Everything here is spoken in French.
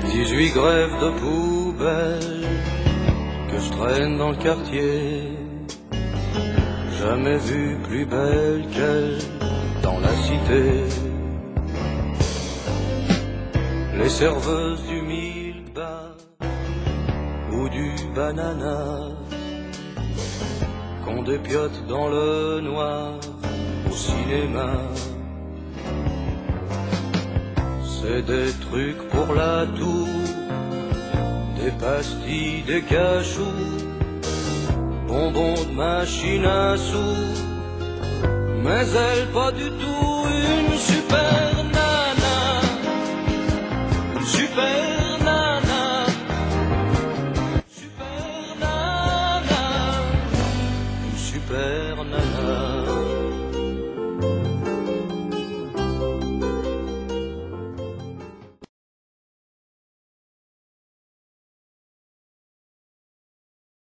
18 grèves de poubelle que je traîne dans le quartier. Jamais vu plus belle qu'elle dans la cité. Les serveuses du milk bar ou du banana qu'on dépiote dans le noir au cinéma. C'est des trucs pour la toux, des pastilles, des cachous, bonbons de machine à sous, mais elle pas du tout une super